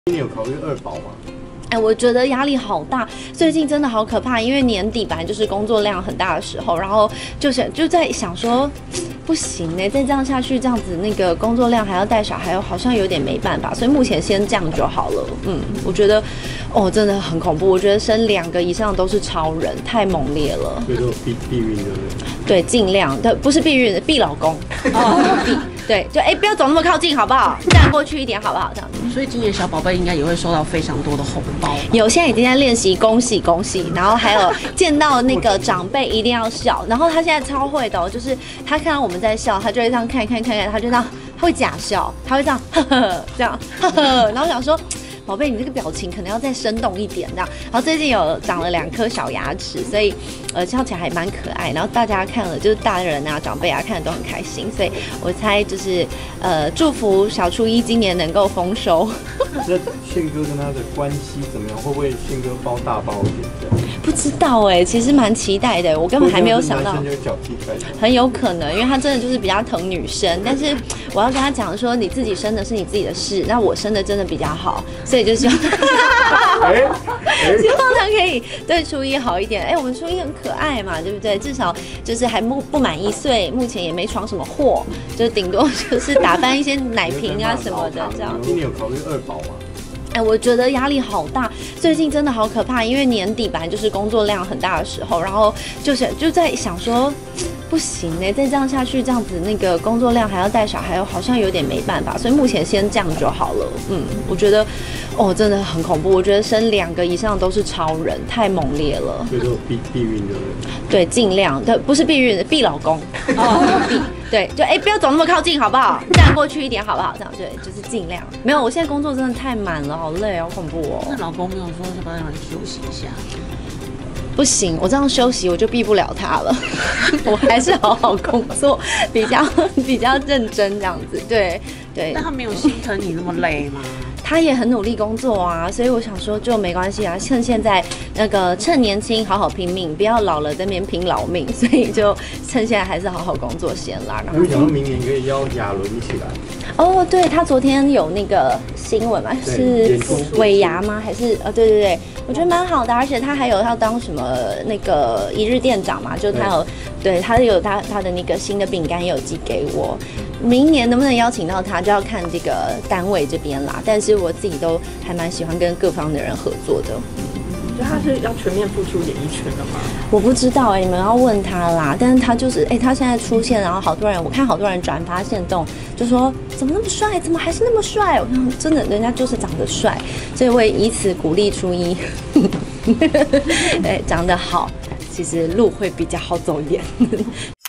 今年有考虑二保吗？ 哎，我觉得压力好大，最近真的好可怕。因为年底本来就是工作量很大的时候，然后就在想说，不行呢，再这样下去，这样子那个工作量还要带小孩，好像有点没办法。所以目前先这样就好了。我觉得，真的很恐怖。我觉得生2个以上都是超人，太猛烈了。 所以说避孕对不对？ 对，尽量对，不是避孕，避老公。对，就不要走那么靠近，好不好？站过去一点，好不好？这样子。 所以今年小宝贝应该也会收到非常多的红包。 有，现在已经在练习恭喜恭喜，然后还有见到那个长辈一定要笑。然后他现在超会的就是他看到我们在笑，他就会这样看，他就这样会假笑，他会这样呵呵这样呵呵，然后想说。宝贝，你这个表情可能要再生动一点，这样。然后最近有长了2颗小牙齿，所以笑起来还蛮可爱。然后大家看了，就是大人啊、长辈啊，看了都很开心。所以我猜就是祝福小初一今年能够丰收。 那宪哥跟他的关系怎么样？会不会宪哥包大包一点这样？ 不知道其实蛮期待的，我根本还没有想到。很有可能，因为他真的就是比较疼女生，但是我要跟他讲说，你自己生的是你自己的事，那我生的真的比较好，所以就希望，希望他可以对初一好一点。我们初一很可爱嘛，对不对？至少就是还不满1岁，目前也没闯什么祸，就顶多就是打翻一些奶瓶啊什么的这样。 今年有考虑二保吗？ 我觉得压力好大，最近真的好可怕。因为年底本来就是工作量很大的时候，然后就在想说，不行呢，再这样下去，这样子那个工作量还要带小孩，好像有点没办法。所以目前先这样就好了。我觉得，真的很恐怖。我觉得生2个以上都是超人，太猛烈了。 所以说避孕对不对？ 对，尽量对，不是避孕，避老公。对，就不要走那么靠近，好不好？站过去一点，好不好？这样对，就是尽量。没有，我现在工作真的太满了，好累，好恐怖哦。 那老公没有说要不要让你休息一下？ 不行，我这样休息我就避不了他了。我还是好好工作，比较认真这样子。对。 但他没有心疼你那么累吗？ 他也很努力工作啊，所以我想说就没关系啊，趁现在趁年轻好好拼命，不要老了在那边拼老命，所以就趁现在还是好好工作先啦。 然后想到明年可以邀亚伦一起来。 对，他昨天有那个新闻嘛，是尾牙吗？还是对，我觉得蛮好的，而且他还有要当什么那个一日店长嘛，就他有他有他的那个新的饼干也有寄给我。明年能不能邀请到他，就要看这个单位这边啦。但是我自己都还蛮喜欢跟各方的人合作的。 就他是要全面复出演艺圈的吗？ 我不知道你们要问他啦。但是他就是他现在出现，然后我看好多人转发限动，就说怎么那么帅，怎么还是那么帅？我想真的，人家就是长得帅，所以我也以此鼓励初一，长得好，其实路会比较好走一点。